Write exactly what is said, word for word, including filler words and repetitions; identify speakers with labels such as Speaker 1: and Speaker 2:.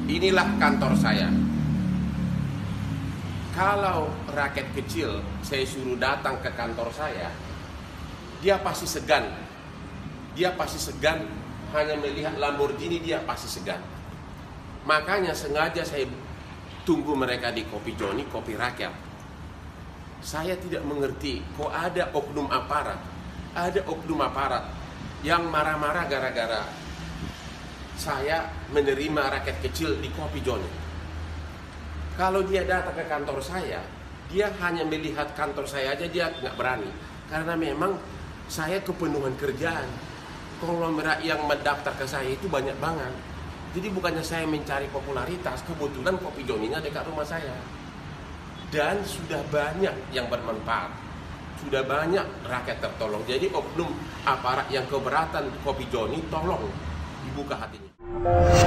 Speaker 1: inilah kantor saya. Kalau rakyat kecil saya suruh datang ke kantor saya, dia pasti segan. Dia pasti segan, hanya melihat Lamborghini dia pasti segan. Makanya sengaja saya tunggu mereka di Kopi Joni, kopi rakyat. Saya tidak mengerti kok ada oknum aparat, ada oknum aparat yang marah-marah gara-gara saya menerima rakyat kecil di Kopi Joni. Kalau dia datang ke kantor saya, dia hanya melihat kantor saya aja, dia nggak berani. Karena memang saya kepenuhan kerjaan. Konglomerat yang mendaftar ke saya itu banyak banget. Jadi bukannya saya mencari popularitas, kebetulan Kopi Joninya dekat rumah saya. Dan sudah banyak yang bermanfaat. Sudah banyak rakyat tertolong. Jadi oknum aparat yang keberatan Kopi Joni, tolong dibuka hatinya.